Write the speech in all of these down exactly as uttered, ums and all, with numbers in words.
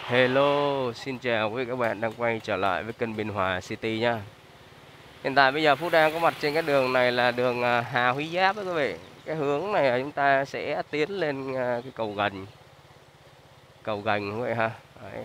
Hello, xin chào quý các bạn đang quay trở lại với kênh Biên Hòa City nha. Hiện tại bây giờ Phú đang có mặt trên cái đường này là đường à, Hà Huy Giáp đó quý vị. Cái hướng này là chúng ta sẽ tiến lên à, cái cầu Gành. Cầu Gành quý vị ha. Đấy.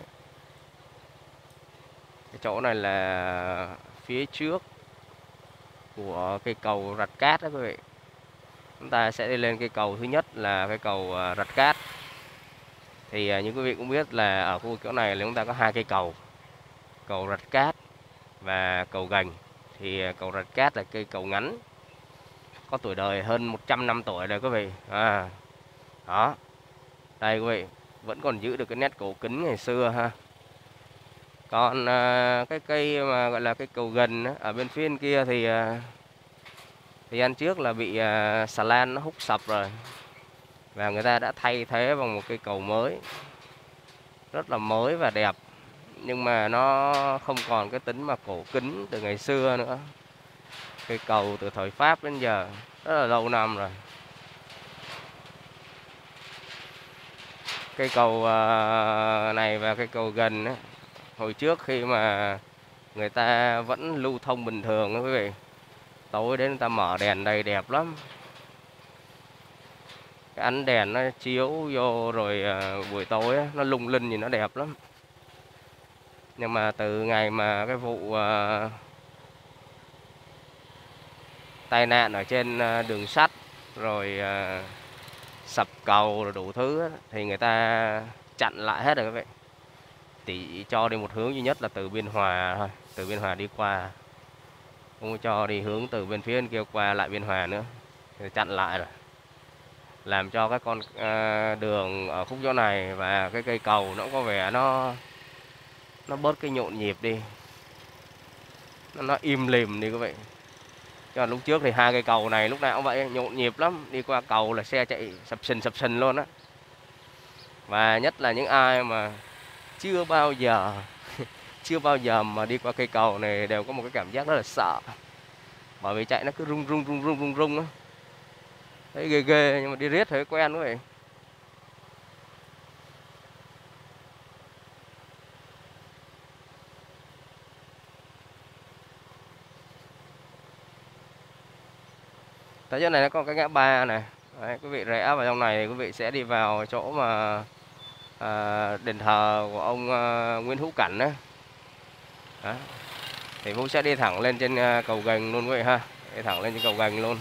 Cái chỗ này là phía trước của cây cầu Rạch Cát đó quý vị. Chúng ta sẽ đi lên cây cầu thứ nhất là cái cầu à, Rạch Cát. Thì à, như quý vị cũng biết là ở khu vực chỗ này là chúng ta có hai cây cầu. Cầu Rạch Cát và cầu Gành. Thì cầu Rạch Cát là cây cầu ngắn, có tuổi đời hơn một trăm năm tuổi rồi quý vị. À, đó, đây quý vị vẫn còn giữ được cái nét cổ kính ngày xưa ha. Còn à, cái cây mà gọi là cái cầu Gành á, ở bên phía bên kia thì à, thì ăn trước là bị à, xà lan nó hút sập rồi, và người ta đã thay thế bằng một cây cầu mới rất là mới và đẹp, nhưng mà nó không còn cái tính mà cổ kính từ ngày xưa nữa. Cây cầu từ thời Pháp đến giờ rất là lâu năm rồi. Cây cầu à, này và cây cầu Gành á, hồi trước khi mà người ta vẫn lưu thông bình thường đó quý vị, tối đến người ta mở đèn đây đẹp lắm. Cái ánh đèn nó chiếu vô rồi à, buổi tối á, nó lung linh thì nó đẹp lắm. Nhưng mà từ ngày mà cái vụ à, tai nạn ở trên à, đường sắt rồi à, sập cầu rồi đủ thứ á, thì người ta chặn lại hết rồi quý vị. Chỉ cho đi một hướng duy nhất là từ Biên Hòa thôi, từ Biên Hòa đi qua, không cho đi hướng từ bên phía bên kia qua lại Biên Hòa nữa, thì chặn lại rồi, làm cho các con à, đường ở khúc chỗ này và cái cây cầu nó có vẻ nó nó bớt cái nhộn nhịp đi, nó, nó im lìm đi quý vị. Cho lúc trước thì hai cây cầu này lúc nào cũng vậy, nhộn nhịp lắm, đi qua cầu là xe chạy sập sình sập sình luôn á. Và nhất là những ai mà chưa bao giờ chưa bao giờ mà đi qua cây cầu này đều có một cái cảm giác rất là sợ, bởi vì chạy nó cứ rung rung rung rung rung rung á, thấy ghê ghê, nhưng mà đi riết thấy quen quý vị. Tới chỗ này nó có cái ngã ba này. Đấy, quý vị rẽ vào trong này thì quý vị sẽ đi vào chỗ mà à, đền thờ của ông à, Nguyễn Hữu Cảnh đấy. Đó. Thì Phú sẽ đi thẳng lên trên à, cầu Gành luôn quý vị ha, đi thẳng lên trên cầu Gành luôn.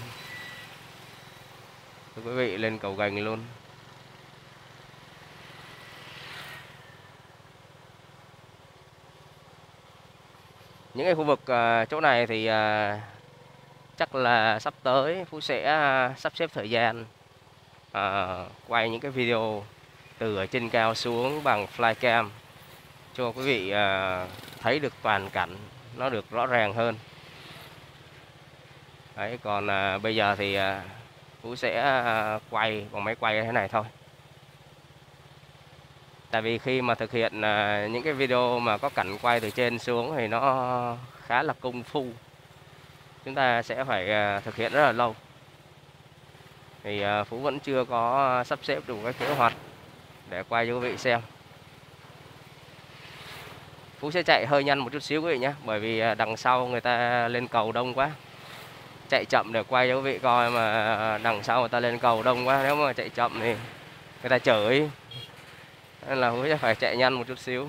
Thưa quý vị, lên cầu Gành luôn. Những cái khu vực à, chỗ này thì à, chắc là sắp tới Phú sẽ à, sắp xếp thời gian à, quay những cái video từ ở trên cao xuống bằng flycam cho quý vị à, thấy được toàn cảnh nó được rõ ràng hơn. Đấy, còn à, bây giờ thì à, Phú sẽ à, quay bằng máy quay thế này thôi. Tại vì khi mà thực hiện à, những cái video mà có cảnh quay từ trên xuống thì nó khá là công phu, chúng ta sẽ phải à, thực hiện rất là lâu. Thì à, Phú vẫn chưa có sắp xếp đủ cái kế hoạch để quay cho quý vị xem. Phú sẽ chạy hơi nhanh một chút xíu quý vị nhé, bởi vì đằng sau người ta lên cầu đông quá. Chạy chậm để quay cho quý vị coi, mà đằng sau người ta lên cầu đông quá, nếu mà chạy chậm thì người ta chửi, nên là Phú sẽ phải chạy nhanh một chút xíu.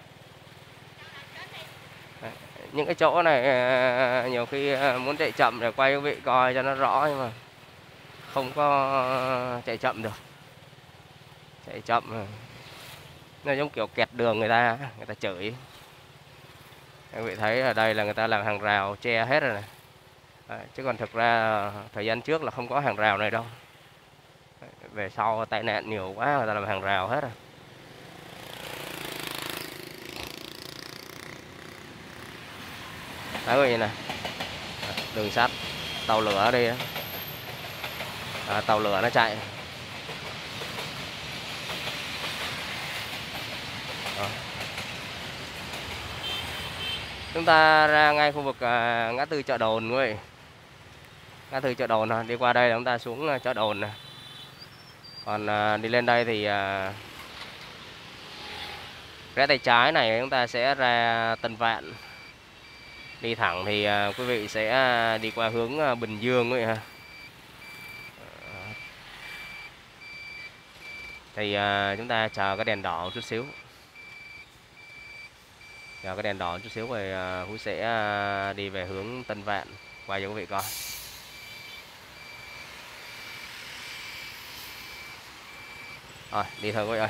Đấy. Những cái chỗ này nhiều khi muốn chạy chậm để quay cho quý vị coi cho nó rõ, nhưng mà không có chạy chậm được. Chạy chậm nó giống kiểu kẹt đường người ta, người ta chửi. Quý vị thấy ở đây là người ta làm hàng rào che hết rồi này. Đấy, chứ còn thực ra thời gian trước là không có hàng rào này đâu. Đấy, về sau tai nạn nhiều quá, người ta làm hàng rào hết rồi. Đấy quý vị này, đường sắt, tàu lửa ở đây, à, tàu lửa nó chạy. Đó. Chúng ta ra ngay khu vực à, ngã tư chợ Đồn quý vị. Ngã tư chợ Đồn, đi qua đây là chúng ta xuống chợ Đồn này. Còn à, đi lên đây thì à, Rẽ tay trái này chúng ta sẽ ra Tân Vạn. Đi thẳng thì uh, quý vị sẽ đi qua hướng uh, Bình Dương ấy ha. Thì uh, chúng ta chờ cái đèn đỏ một chút xíu. Chờ cái đèn đỏ một chút xíu rồi uh, Phú sẽ uh, đi về hướng Tân Vạn, quay cho quý vị coi. Rồi, đi thôi quý vị ơi.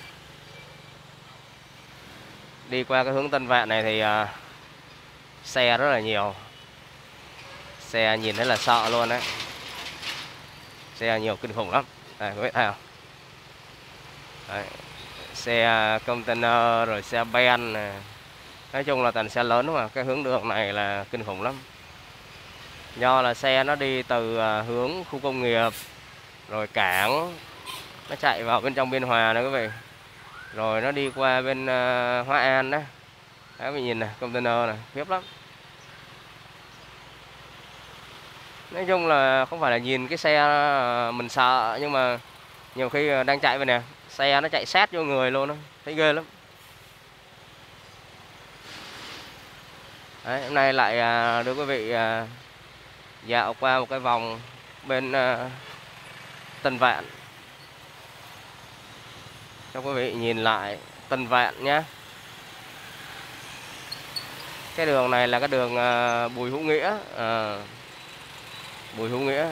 Đi qua cái hướng Tân Vạn này thì uh, xe rất là nhiều. Xe nhìn thấy là sợ luôn đấy. Xe nhiều kinh khủng lắm. Đây quý vị thấy không? Đấy. Xe container rồi xe ben này. Nói chung là toàn xe lớn mà cái hướng đường này là kinh khủng lắm. Do là xe nó đi từ hướng khu công nghiệp rồi cảng, nó chạy vào bên trong Biên Hòa nữa quý vị. Rồi nó đi qua bên uh, Hóa An đó. Đấy mình nhìn này, container này, khiếp lắm. Nói chung là không phải là nhìn cái xe mình sợ, nhưng mà nhiều khi đang chạy về nè, xe nó chạy sát vô người luôn đó, thấy ghê lắm. Đấy, hôm nay lại đưa quý vị dạo qua một cái vòng bên Tân Vạn cho quý vị nhìn lại Tân Vạn nhé. Cái đường này là cái đường Bùi Hữu Nghĩa, à, Bùi Hữu Nghĩa.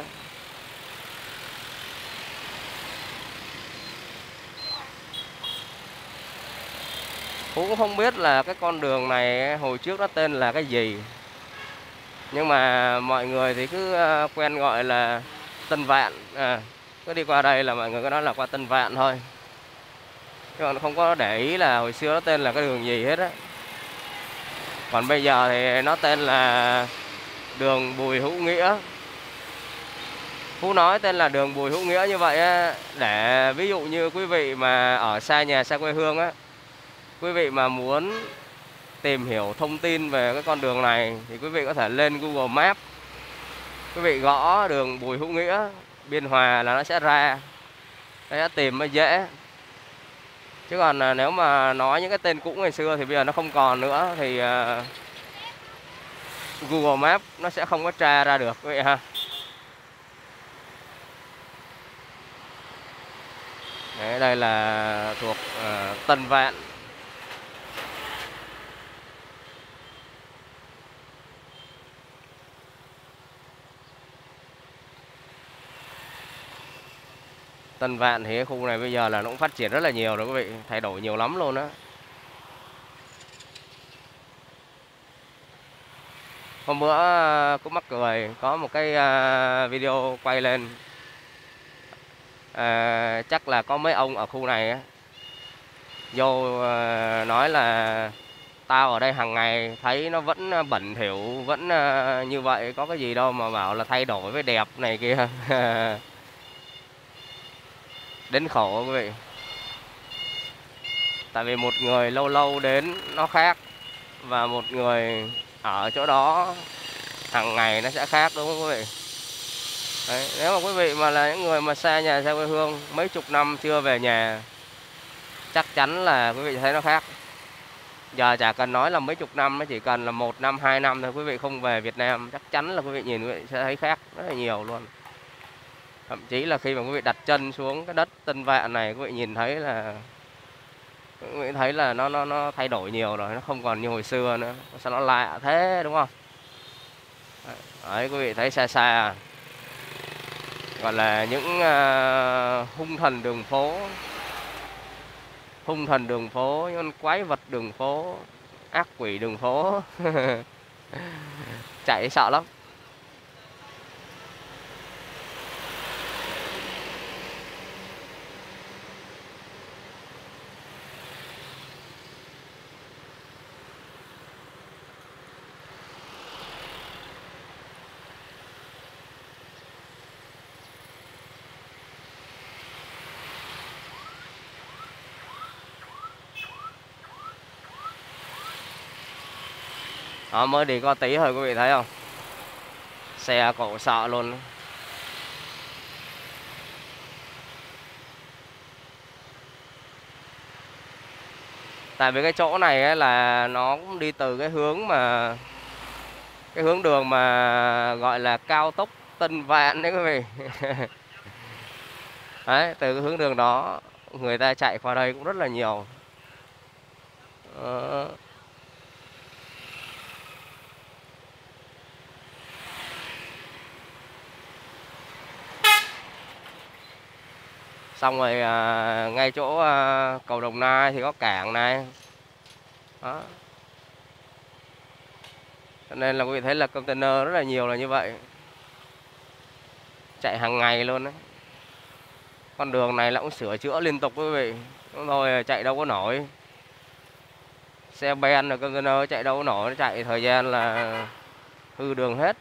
Phú cũng không biết là cái con đường này hồi trước nó tên là cái gì, nhưng mà mọi người thì cứ quen gọi là Tân Vạn. À, cứ đi qua đây là mọi người cứ nói là qua Tân Vạn thôi, chứ còn không có để ý là hồi xưa nó tên là cái đường gì hết á. Còn bây giờ thì nó tên là đường Bùi Hữu Nghĩa. Phú nói tên là đường Bùi Hữu Nghĩa như vậy á, để ví dụ như quý vị mà ở xa nhà xa quê hương á, quý vị mà muốn tìm hiểu thông tin về cái con đường này thì quý vị có thể lên Google Maps, quý vị gõ đường Bùi Hữu Nghĩa Biên Hòa là nó sẽ ra, nó sẽ tìm mới dễ. Chứ còn nếu mà nói những cái tên cũ ngày xưa thì bây giờ nó không còn nữa, thì uh, Google Maps nó sẽ không có tra ra được quý vị ha. Đấy, đây là thuộc uh, Tân Vạn. Tân Vạn thì cái khu này bây giờ là nó cũng phát triển rất là nhiều rồi quý vị, thay đổi nhiều lắm luôn á. Hôm bữa cũng mắc cười, có một cái video quay lên, à, chắc là có mấy ông ở khu này á, vô à, nói là tao ở đây hàng ngày thấy nó vẫn bẩn thỉu, vẫn à, như vậy, có cái gì đâu mà bảo là thay đổi với đẹp này kia. Đến khổ quý vị. Tại vì một người lâu lâu đến nó khác, và một người ở chỗ đó hàng ngày nó sẽ khác, đúng không quý vị? Đấy, nếu mà quý vị mà là những người mà xa nhà xa quê hương mấy chục năm chưa về nhà, chắc chắn là quý vị thấy nó khác. Giờ chả cần nói là mấy chục năm, nó chỉ cần là một năm, hai năm thôi, quý vị không về Việt Nam, chắc chắn là quý vị nhìn quý vị sẽ thấy khác rất là nhiều luôn. Thậm chí là khi mà quý vị đặt chân xuống cái đất Tân Vạn này, quý vị nhìn thấy là quý vị thấy là nó nó nó thay đổi nhiều rồi, nó không còn như hồi xưa nữa. Sao nó lạ thế, đúng không? Đấy, quý vị thấy xa xa gọi là những uh, hung thần đường phố, hung thần đường phố, những con quái vật đường phố, ác quỷ đường phố. Chạy sợ lắm. Đó, mới đi có tí thôi quý vị thấy không? Xe cổ sợ luôn. Tại vì cái chỗ này ấy là nó cũng đi từ cái hướng mà cái hướng đường mà gọi là cao tốc Tân Vạn đấy quý vị. Đấy, từ cái hướng đường đó người ta chạy qua đây cũng rất là nhiều. Ờ. Xong rồi à, ngay chỗ à, cầu Đồng Nai thì có cảng này. Đó. Cho nên là quý vị thấy là container rất là nhiều là như vậy. Chạy hàng ngày luôn đấy. Con đường này là cũng sửa chữa liên tục quý vị. Đúng thôi chạy đâu có nổi. Xe ben rồi container chạy đâu có nổi, nó chạy thời gian là hư đường hết.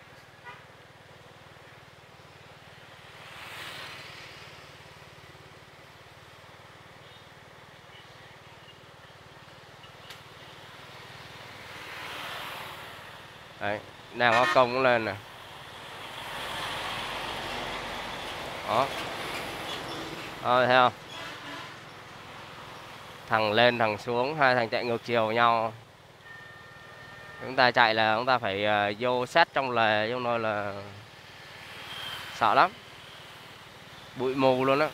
Đấy, đang có công cũng lên nè. Đó. Rồi thấy không? Thằng lên thằng xuống, hai thằng chạy ngược chiều nhau. Chúng ta chạy là chúng ta phải uh, vô sát trong lề, trong nơi là sợ lắm. Bụi mù luôn á.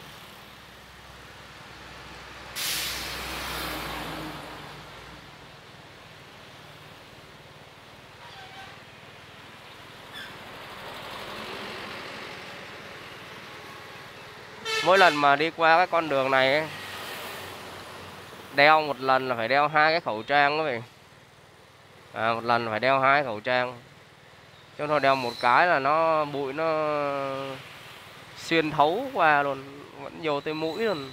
Mỗi lần mà đi qua cái con đường này ấy, đeo một lần là phải đeo hai cái khẩu trang đó vậy. À, một lần phải đeo hai khẩu trang. Chứ thôi đeo một cái là nó bụi nó xuyên thấu qua luôn, vẫn vô tới mũi luôn.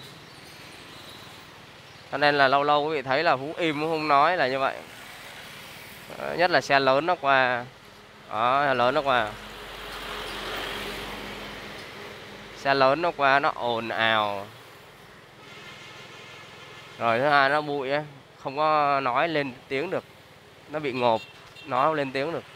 Cho nên là lâu lâu quý vị thấy là Phú im cũng không nói là như vậy. Nhất là xe lớn nó qua. Đó, xe lớn nó qua. Xe lớn nó qua nó ồn ào. Rồi thứ hai nó bụi ấy, không có nói lên tiếng được. Nó bị ngộp, nói không lên tiếng được.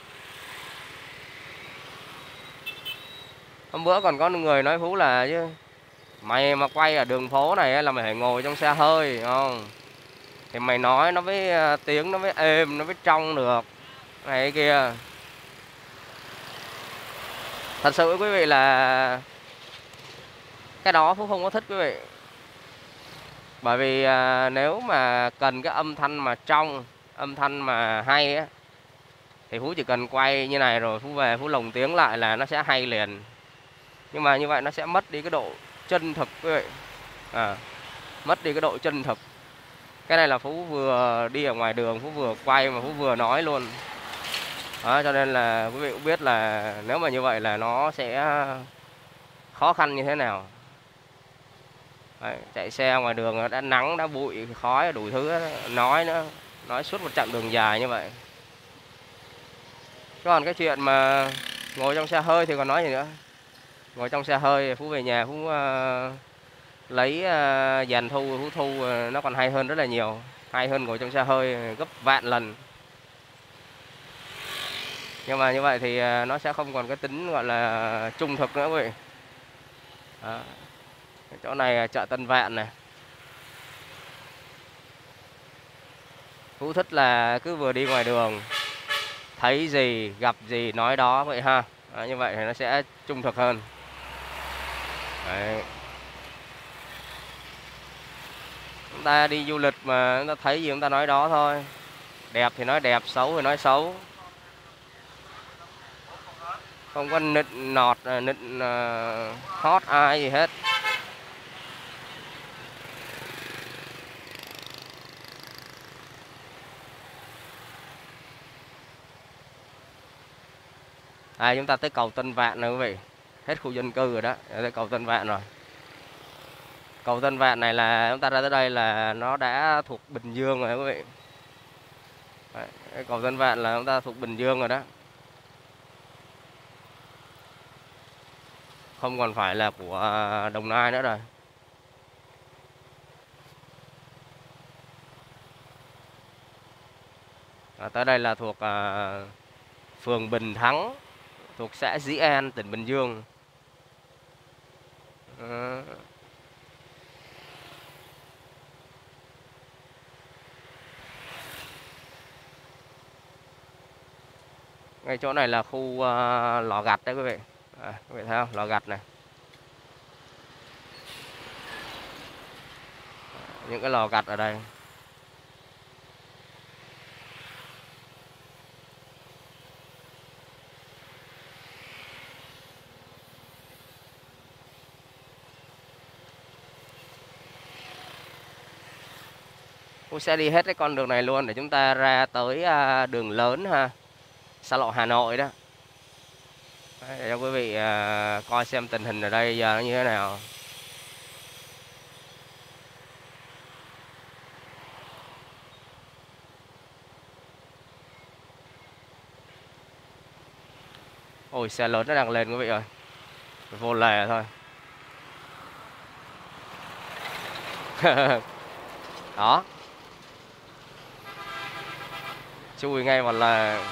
Hôm bữa còn có người nói Phú là chứ mày mà quay ở đường phố này là mày phải ngồi trong xe hơi, không? Thì mày nói nó với tiếng nó mới êm, nó mới trong được. Này kia. Thật sự quý vị là cái đó Phú không có thích quý vị. Bởi vì à, nếu mà cần cái âm thanh mà trong, âm thanh mà hay á, thì Phú chỉ cần quay như này rồi Phú về Phú lồng tiếng lại là nó sẽ hay liền. Nhưng mà như vậy nó sẽ mất đi cái độ chân thực quý vị. À, mất đi cái độ chân thực. Cái này là Phú vừa đi ở ngoài đường Phú vừa quay mà Phú vừa nói luôn. Đó, cho nên là quý vị cũng biết là nếu mà như vậy là nó sẽ khó khăn như thế nào. Đấy, chạy xe ngoài đường đã nắng, đã bụi, khói, đủ thứ đó, nói nữa, nói suốt một chặng đường dài như vậy. Còn cái chuyện mà ngồi trong xe hơi thì còn nói gì nữa. Ngồi trong xe hơi Phú về nhà Phú uh, lấy uh, dàn thu, Phú thu uh, nó còn hay hơn rất là nhiều. Hay hơn ngồi trong xe hơi gấp vạn lần. Nhưng mà như vậy thì uh, nó sẽ không còn cái tính gọi là trung thực nữa quý vị. Đó. Chỗ này chợ Tân Vạn này. Phú thích là cứ vừa đi ngoài đường thấy gì gặp gì nói đó vậy ha. Đó, như vậy thì nó sẽ trung thực hơn. Đấy. Chúng ta đi du lịch mà chúng ta thấy gì chúng ta nói đó thôi. Đẹp thì nói đẹp, xấu thì nói xấu. Không có nịnh nọt, nịnh uh, hot ai gì hết. À, chúng ta tới cầu Tân Vạn rồi quý vị. Hết khu dân cư rồi đó, tới cầu Tân Vạn rồi. Cầu Tân Vạn này là chúng ta ra tới đây là nó đã thuộc Bình Dương rồi quý vị. Đấy, cầu Tân Vạn là chúng ta thuộc Bình Dương rồi đó. Không còn phải là của Đồng Nai nữa rồi. À, tới đây là thuộc à, phường Bình Thắng, thuộc xã Dĩ An, tỉnh Bình Dương. À. Ngay chỗ này là khu uh, lò gặt đấy quý vị. À, quý vị thấy không? Lò gặt này. Những cái lò gặt ở đây. Tôi sẽ đi hết cái con đường này luôn để chúng ta ra tới uh, đường lớn ha. Xa lộ Hà Nội đó. Đấy, để cho quý vị uh, coi xem tình hình ở đây giờ nó như thế nào. Ôi xe lớn nó đang lên quý vị ơi. Vô lề thôi. Đó. Chui ngay vào lề.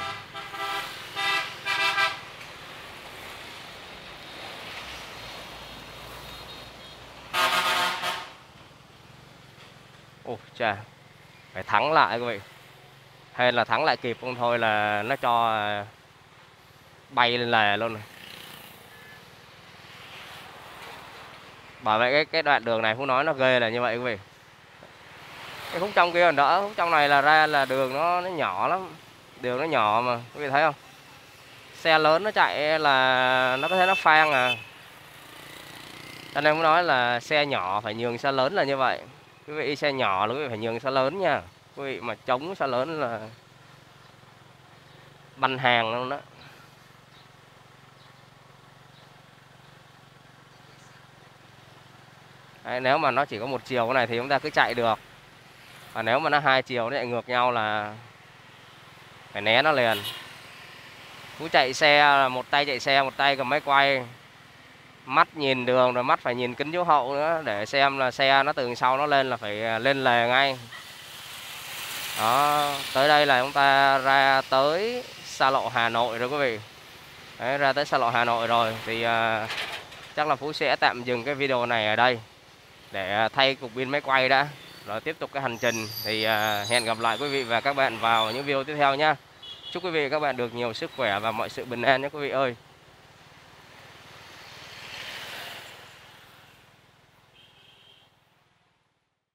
Ồ chà. Phải thắng lại quý vị. Hay là thắng lại kịp không thôi là nó cho bay lên lề luôn này. Bởi vậy cái cái đoạn đường này Phú nói nó ghê là như vậy quý vị. Cái khúc trong kia còn đỡ, khúc trong này là ra là đường nó nó nhỏ lắm. Đường nó nhỏ mà, quý vị thấy không? Xe lớn nó chạy là nó có thể nó phang à. Cho nên Phú nói là xe nhỏ phải nhường xe lớn là như vậy. Quý vị đi xe nhỏ là quý vị phải nhường xe lớn nha. Quý vị mà chống xe lớn là banh hàng luôn đó. Đấy, nếu mà nó chỉ có một chiều cái này thì chúng ta cứ chạy được. Và nếu mà nó hai chiều nó chạy ngược nhau là phải né nó liền. Cứ chạy xe, một tay chạy xe, một tay cầm máy quay. Mắt nhìn đường rồi mắt phải nhìn kính chiếu hậu nữa để xem là xe nó từ đằng sau nó lên là phải lên lề ngay. Đó, tới đây là chúng ta ra tới xa lộ Hà Nội rồi quý vị. Đấy, ra tới xa lộ Hà Nội rồi thì uh, chắc là Phú sẽ tạm dừng cái video này ở đây để thay cục pin máy quay đã, rồi tiếp tục cái hành trình. Thì uh, hẹn gặp lại quý vị và các bạn vào những video tiếp theo nhé. Chúc quý vị và các bạn được nhiều sức khỏe và mọi sự bình an nhé quý vị ơi.